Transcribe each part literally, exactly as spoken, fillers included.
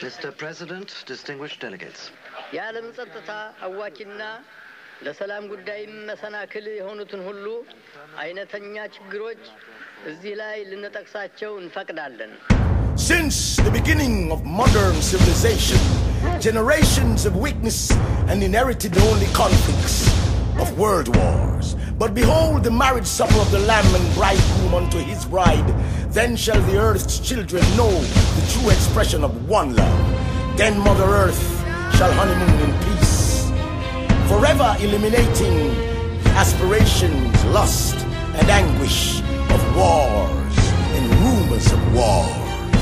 Mister President, distinguished delegates. የዓለም ጸጥታ አዋኪና ለሰላም ጉዳይ መሰናክል የሆኑትን ሁሉ አይነተኛ ችግሮች እዚህ ላይ ልንጠቅሳቸው እንፈቅዳለን። Since the beginning of modern civilization, generations of weakness and inherited only conflicts of world wars. But behold the marriage supper of the Lamb and bridegroom unto his bride. Then shall the earth's children know the true expression of one love. Then Mother Earth shall honeymoon in peace, forever eliminating aspirations, lust, and anguish of wars and rumors of wars.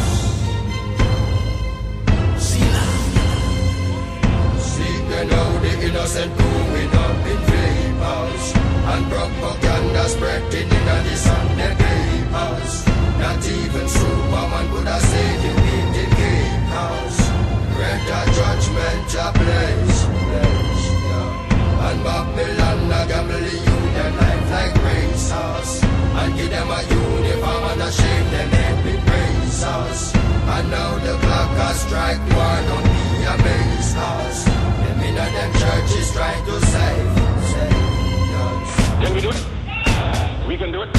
Seek to know the innocent growing up in vapors, and propaganda spreading in the Sunday papers. Not even Superman could have saved him in the gatehouse. Red a judgment a place, place, yeah. And Babylon a gamble you them life like racers, and give them a uniform and a shame them epic racers. And now the clock has strike one, don't be amazed, cause them in them churches trying to save, save us. Can we do it? We can do it.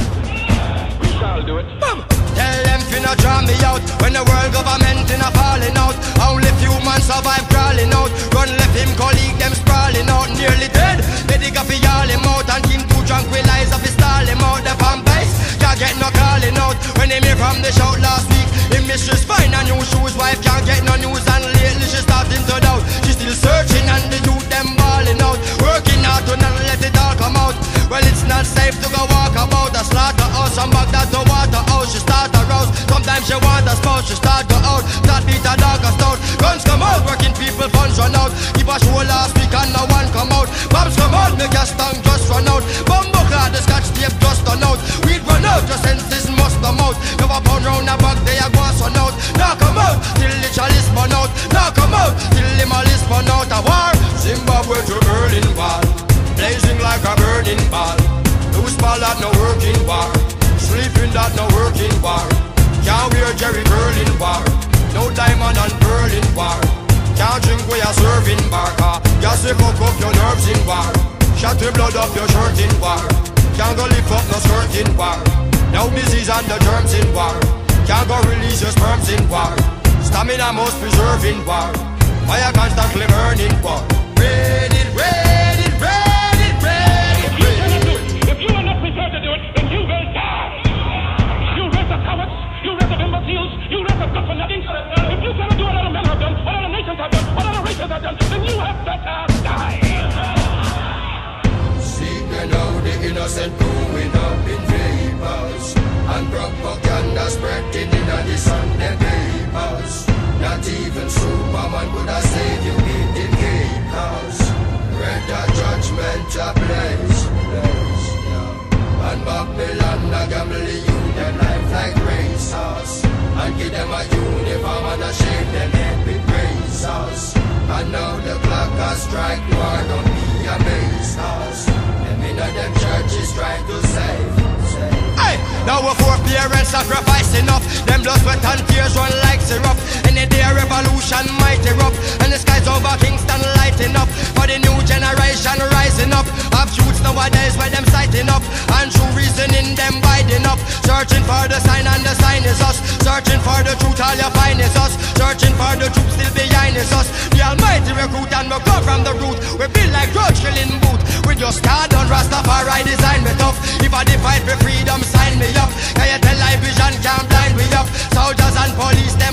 We shall do it. Boom! Tell them finna draw me out when the world government inna falling out. Only few man survive crawling out. Run left him colleague them sprawling out. Nearly dead. They dig up all him out and him to tranquilize up his stall him out. The fan base can't get no calling out. When him here from the shout last week, him mistress find a new shoes. Wife can't get no news and lately she starting to doubt. She still searching and the youth them balling out. Working hard to not let it all come out. Well it's not safe to go walk about a slaughterhouse and back that to Waterhouse. She start to rouse. Sometimes she want a spouse. She start to out. That beat a dog a stout. Guns come out. Working people funds run out. Keep a show last week and no one come out. Bombs come out. Make your tongue just run out. Bumbo card the scotch tape just run out. Weed run out. Your senses must come out. Never pound round a bag. They are going run out. Now come out. Till the chalice burn out. Now come out. Till the malice burn out. A war. Zimbabwe to Berlin wall. Blazing like a burning ball. Loose ball that no working war. Sleeping that no working war. Can't wear Jerry Berlin war. No diamond and Berlin war. Can't drink where you're serving bar. Gas to cook up your nerves in war. Shot the blood up your shirt in war. Can't go lift up no skirt in war. No disease and the germs in war. Can't go release your sperms in war. Stamina most preserve in war. Fire constantly burning war. Read it, read it, read it, read it. If you cannot do it, if you are not prepared to do it, then you will die. You race of cowards, you race of imbeciles, you race of good for nothing. If you cannot do what other men have done, what other nations have done, what other races have done, then you have better die. Seek to know the innocent growing up in vapors, and propaganda spreading in the Sunday papers. Not even Superman could have saved you in the gatehouse. Red a judgment a place, place, yeah. And Babylon a gamble you them life like racers, and give them a uniform and a shame them epic racers. And now the clock has strike war, don't be amazed, cause them in them churches trying to save, save. Hey, now our four parents sacrifice enough. Them blood, sweat and tears run like syrup. Any day a revolution might erupt, and the skies over Kingston lighting up. For the new generation rising up. Have shoots nowadays where them sighting up, and true reasoning them biding up. Searching for the sign and the sign is us. Searching for the truth, all you find is us. Searching for the truth, still behind is us. The almighty recruit and we come from the root. We build like grudge killing boot. We just card on Rastafari design me tough. If I fight for freedom, sign me up. Can you tell live vision can't blind me up? Soldiers and police them